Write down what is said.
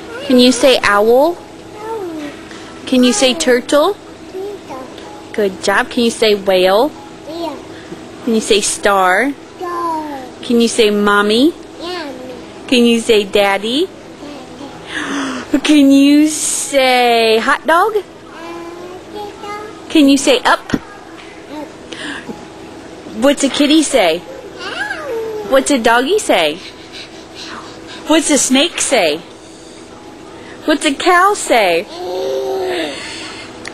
Can you say owl? Can you say turtle? Good job. Can you say whale? Can you say star? Can you say mommy? Can you say daddy? Can you say hot dog? Can you say up? What's a kitty say? What's a doggy say? What's a snake say? What's a cow say?